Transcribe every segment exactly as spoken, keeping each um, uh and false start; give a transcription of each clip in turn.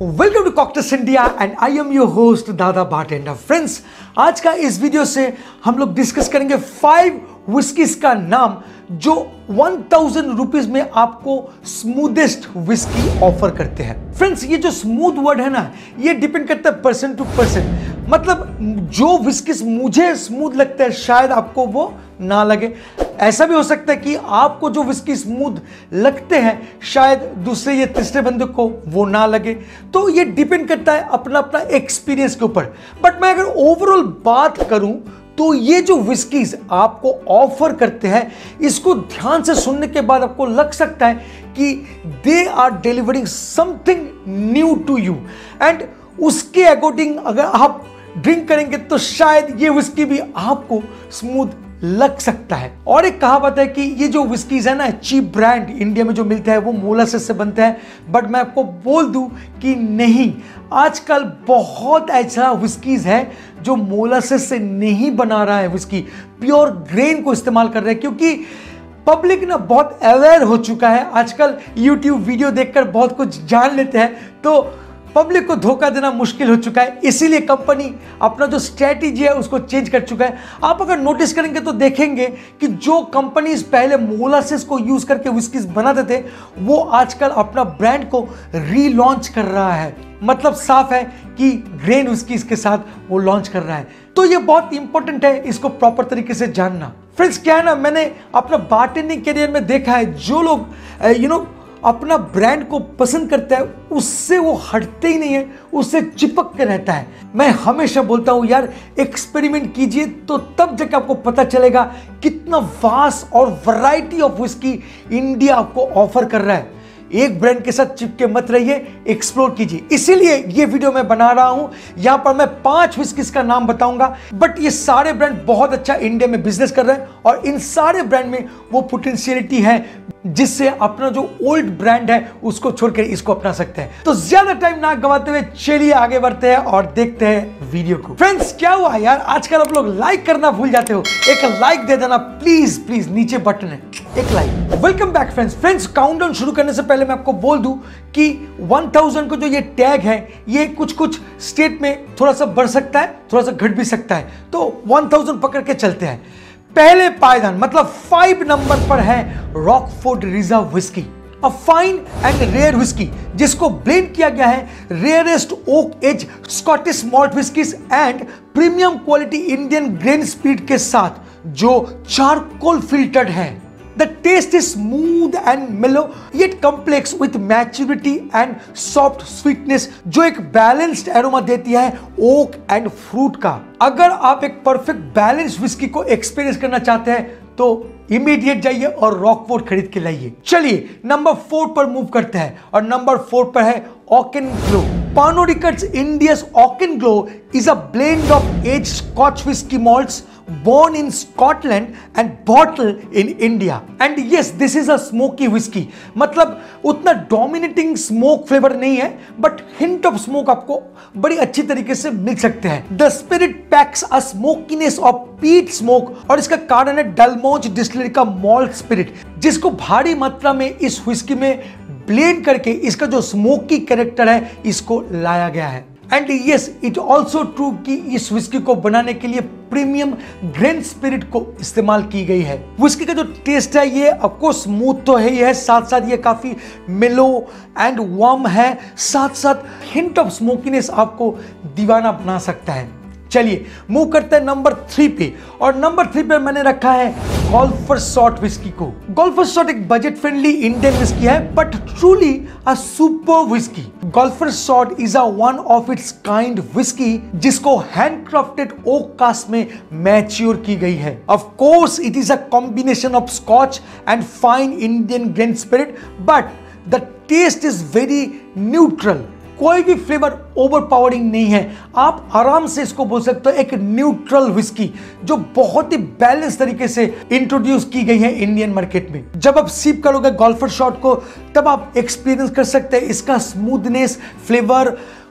Welcome to cocktails India and I am your host Dada bartender. Friends, आज का इस video से हम लोग डिस्कस करेंगे फाइव विस्कीज का नाम जो वन थाउजेंड रुपीज में आपको स्मूदेस्ट विस्की ऑफर करते हैं। फ्रेंड्स, ये जो स्मूथ वर्ड है ना, ये डिपेंड करता है पर्सन टू पर्सन। मतलब जो विस्कीज मुझे स्मूथ लगता है शायद आपको वो ना लगे। ऐसा भी हो सकता है कि आपको जो विस्की स्मूथ लगते हैं शायद दूसरे या तीसरे बंदे को वो ना लगे। तो ये डिपेंड करता है अपना अपना एक्सपीरियंस के ऊपर। बट मैं अगर ओवरऑल बात करूं तो ये जो विस्कीज आपको ऑफर करते हैं, इसको ध्यान से सुनने के बाद आपको लग सकता है कि they are delivering something new to you and उसके अकॉर्डिंग अगर आप ड्रिंक करेंगे तो शायद ये विस्की भी आपको स्मूथ लग सकता है। और एक कहावत है कि ये जो विस्कीज है ना, चीप ब्रांड इंडिया में जो मिलता है वो मोलासेस से बनता है। बट मैं आपको बोल दूं कि नहीं, आजकल बहुत ऐसा विस्कीज है जो मोलासेस से नहीं बना रहा है विस्की, प्योर ग्रेन को इस्तेमाल कर रहे हैं। क्योंकि पब्लिक ना बहुत अवेयर हो चुका है आजकल, यूट्यूब वीडियो देखकर बहुत कुछ जान लेते हैं, तो पब्लिक को धोखा देना मुश्किल हो चुका है। इसीलिए कंपनी अपना जो स्ट्रेटेजी है उसको चेंज कर चुका है। आप अगर नोटिस करेंगे तो देखेंगे कि जो कंपनीज पहले मोलासेस को यूज करके विस्कीज बनाते थे वो आजकल अपना ब्रांड को रीलॉन्च कर रहा है। मतलब साफ है कि ग्रेन विस्कीज के साथ वो लॉन्च कर रहा है। तो ये बहुत इंपॉर्टेंट है इसको प्रॉपर तरीके से जानना। फ्रेंड्स, क्या है ना, मैंने अपना बारटेंडिंग करियर में देखा है जो लोग यू नो अपना ब्रांड को पसंद करता है उससे वो हटते ही नहीं है, उससे चिपक के रहता है। मैं हमेशा बोलता हूं यार, एक्सपेरिमेंट कीजिए तो तब जाके आपको पता चलेगा कितना वास्ट और वैरायटी ऑफ विस्की इंडिया आपको ऑफर कर रहा है। एक ब्रांड के साथ चिपके मत रहिए, एक्सप्लोर कीजिए। इसीलिए ये वीडियो मैं बना रहा हूं। यहां पर मैं पांच विस्कीज का नाम बताऊंगा, बट ये सारे ब्रांड बहुत अच्छा इंडिया में बिजनेस कर रहे हैं और इन सारे ब्रांड में वो पोटेंशियलिटी है जिससे अपना जो ओल्ड ब्रांड है उसको छोड़कर इसको अपना सकते हैं। तो ज्यादा टाइम ना गवाते हुए चलिए आगे बढ़ते हैं और देखते हैं वीडियो को। फ्रेंड्स, क्या हुआ यार, आजकल आप लोग लाइक करना भूल जाते हो। एक लाइक दे देना प्लीज प्लीज, नीचे बटन है, एक like. Welcome back friends. Friends, countdown शुरू करने से पहले मैं आपको बोल दूं कि वन थाउजेंड को जो ये टैग है ये कुछ कुछ स्टेट में थोड़ा सा बढ़ सकता है, थोड़ा सा घट भी सकता है। तो वन थाउजेंड पकड़ के चलते हैं। पहले पायदान मतलब फाइव नंबर पर है Rockford Reserve whisky, a fine and rare whisky जिसको ब्लेंड किया गया है rarest oak aged Scottish malt whiskies and premium quality Indian grain spirit के साथ, जो चारकोल फिल्टर्ड है। The taste is smooth and mellow yet complex with maturity and soft sweetness, जो एक बैलेंस्ड एरोमा देती है ओक एंड फ्रूट का। अगर आप एक परफेक्ट बैलेंस विस्की को एक्सपीरियंस करना चाहते हैं तो इमीडिएट जाइए और रॉकफोर्ड खरीद के लाइए। चलिए नंबर फोर पर मूव करते हैं और नंबर फोर पर है ऑकेनग्लो। Pernod Ricard's India's Auchenglow is a blend of aged Scotch whiskey malts born in Scotland and bottled in India. And yes, this is a smoky whiskey. मतलब उतना dominating smoke flavor नहीं है, but hint of smoke आपको बड़ी अच्छी तरीके से मिल सकते हैं। The spirit packs a smokiness of peat smoke और इसका कारण है डलमोज डिस्टिलरी का malt spirit, जिसको भारी मात्रा में इस whiskey में ब्लेंड करके इसका जो स्मोकी कैरेक्टर है इसको लाया गया है। And yes, it also true कि इस विस्की को बनाने के लिए प्रीमियम ग्रेन स्पिरिट को इस्तेमाल की गई है। विस्की का जो टेस्ट है ये आपको स्मूथ तो है ही है, साथ साथ ये काफी मेलो एंड वार्म है, साथ साथ हिंट ऑफ स्मोकीनेस आपको दीवाना बना सकता है। चलिए मूव करते हैं नंबर थ्री पे और नंबर थ्री पे मैंने रखा है गोल्फर्स शॉट विस्की को। गोल्फर्स शॉट एक बजट फ्रेंडली इंडियन विस्की है but truly a super whisky. Golfer's shot is a one of its kind whisky जिसको हैंडक्राफ्टेड ओक कास्ट में मैच्योर की गई है। Of course it is a combination of Scotch and fine Indian grain spirit but the taste is very neutral. कोई भी flavour overpowering नहीं है। आप आराम से इसको बोल सकते हो एक न्यूट्रल विस्की जो बहुत ही बैलेंस तरीके से इंट्रोड्यूस की गई है इंडियन मार्केट में। जब आप सिप करोगे गोल्फर शॉट को तब आप एक्सपीरियंस कर सकते हैं इसका smoothness, flavour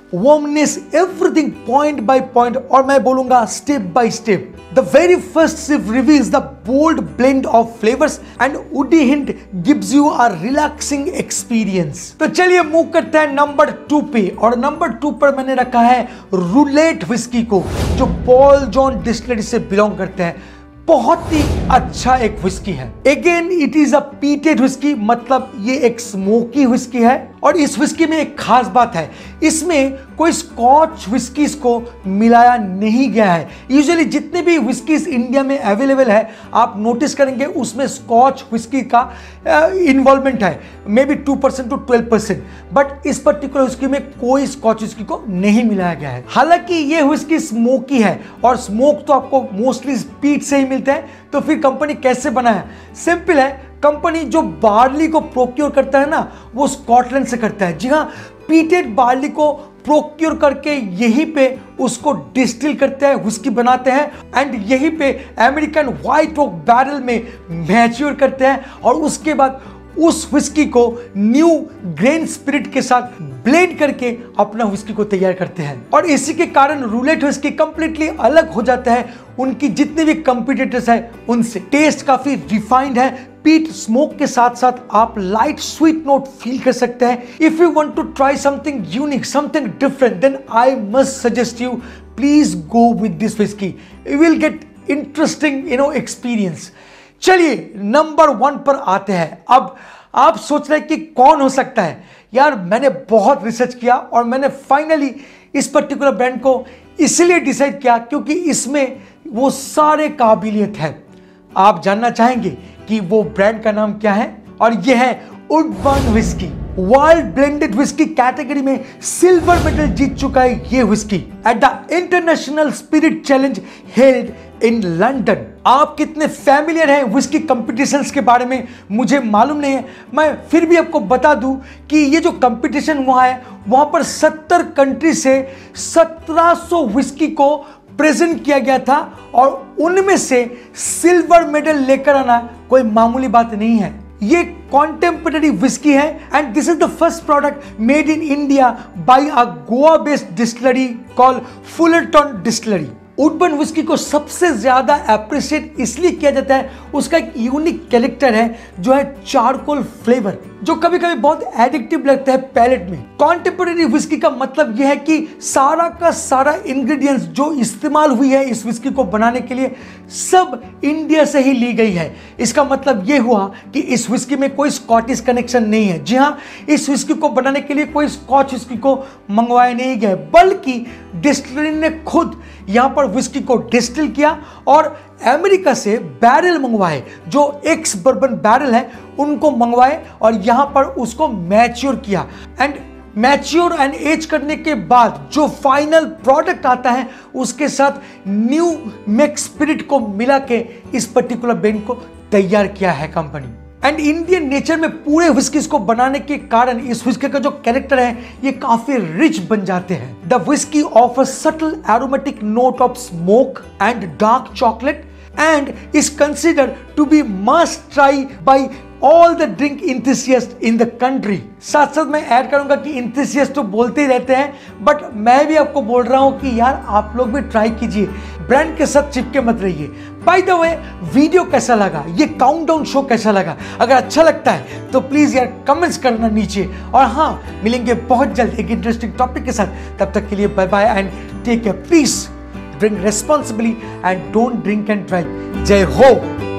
warmness, everything point by point, और मैं बोलूंगा step by step. The very first sip reveals the bold blend of flavors and woody hint gives you a relaxing experience। तो चलिए मूव करते हैं नंबर टू पे, और number two पर मैंने रखा है रूलेट विस्की को, जो पॉल जॉन डिस्टिलरी से बिलोंग करते हैं। बहुत ही अच्छा एक विस्की है। Again it is a peated whisky, मतलब ये एक स्मोकी विस्की है। और इस विस्की में एक खास बात है, इसमें कोई स्कॉच विस्कीज को मिलाया नहीं गया है। यूजुअली जितने भी विस्कीज इंडिया में अवेलेबल है, आप नोटिस करेंगे उसमें स्कॉच विस्की का इन्वॉल्वमेंट है, may be two percent to twelve percent, but इस पर्टिकुलर विस्की में कोई स्कॉच विस्की को नहीं मिलाया गया है। हालांकि ये विस्की स्मोकी है, और स्मोक तो आपको मोस्टली स्पीड से ही मिलता है। तो फिर कंपनी कैसे बना है? सिंपल है, कंपनी जो बार्ली को प्रोक्योर करता है ना, वो स्कॉटलैंड से करता है। जी हाँ, पीटेड बार्ली को प्रोक्योर करके यहीं पे उसको डिस्टिल करते हैं, विस्की बनाते हैं, एंड यहीं पे अमेरिकन व्हाइट ओक बैरल में मैच्योर करते हैं, और उसके बाद उस विस्की को न्यू ग्रेन स्पिरिट के साथ ब्लेंड करके अपना विस्की को तैयार करते हैं। और इसी के कारण रूलेट विस्की कंप्लीटली अलग हो जाता है उनकी जितने भी कंपटीटर्स हैं उनसे। टेस्ट काफी रिफाइंड है, पीट स्मोक के साथ साथ आप लाइट स्वीट नोट फील कर सकते हैं। If you want to try something unique, something different, then I must suggest you please go with this whisky, you will get interesting you know experience. चलिए number one पर आते हैं। अब आप सोच रहे हैं कि कौन हो सकता है? यार मैंने बहुत रिसर्च किया और मैंने फाइनली इस पर्टिकुलर ब्रांड को इसलिए डिसाइड किया क्योंकि इसमें वो सारे काबिलियत है। आप जानना चाहेंगे कि वो ब्रांड का नाम क्या है? और ये है Woodburn whisky. World blended whisky category में सिल्वर मेडल जीत चुका है ये whisky at the international spirit challenge held in London. आप कितने फैमिलियर हैं विस्की कंपटीशंस के बारे में मुझे मालूम नहीं है, मैं फिर भी आपको बता दूं कि ये जो कंपटीशन हुआ है वहां पर सत्तर कंट्री से सत्रह सौ विस्की को प्रेजेंट किया गया था, और उनमें से सिल्वर मेडल लेकर आना कोई मामूली बात नहीं है। ये कॉन्टेम्पररी विस्की है, and this is the first product made in India by a Goa based distillery called Fullerton distillery. Woodburn whisky को सबसे ज्यादा अप्रिशिएट इसलिए किया जाता है, उसका एक यूनिक कैरेक्टर है जो है चारकोल फ्लेवर, जो कभी कभी बहुत एडिक्टिव लगता है पैलेट में। कॉन्टेम्पररी विस्की का मतलब यह है कि सारा का सारा इंग्रेडिएंट्स जो इस्तेमाल हुई है इस विस्की को बनाने के लिए सब इंडिया से ही ली गई है। इसका मतलब यह हुआ कि इस विस्की में कोई स्कॉटिश कनेक्शन नहीं है। जी हाँ, इस विस्की को बनाने के लिए कोई स्कॉच विस्की को मंगवाया नहीं गया, बल्कि डिस्टिलरी ने खुद यहां पर विस्की को डिस्टिल किया और अमेरिका से बैरल मंगवाए, जो एक्स बर्बन बैरल है उनको मंगवाए, और यहां पर उसको मैच्योर किया, एंड मैच्योर एंड एज करने के बाद जो फाइनल प्रोडक्ट आता है उसके साथ न्यू मेक स्पिरिट को मिला के इस पर्टिकुलर ब्रांड को तैयार किया है कंपनी। एंड इंडियन नेचर में पूरे विस्कीज को बनाने के कारण इस विस्की का जो कैरेक्टर है ये काफी रिच बन जाते हैं। The whisky offers subtle aromatic note of smoke and dark chocolate and is considered to be must try by all the drink enthusiasts in the country। साथ साथ मैं ऐड करूंगा कि enthusiast तो बोलते ही रहते हैं, बट मैं भी आपको बोल रहा हूं कि यार आप लोग भी ट्राई कीजिए, ब्रांड के साथ चिपके मत रहिए। बाय द वे, वीडियो कैसा लगा, ये काउंटडाउन शो कैसा लगा? अगर अच्छा लगता है तो प्लीज यार कमेंट्स करना नीचे, और हाँ, मिलेंगे बहुत जल्द एक इंटरेस्टिंग टॉपिक के साथ। तब तक के लिए bye bye and take care. Please drink responsibly and don't drink and drive. Jai Ho!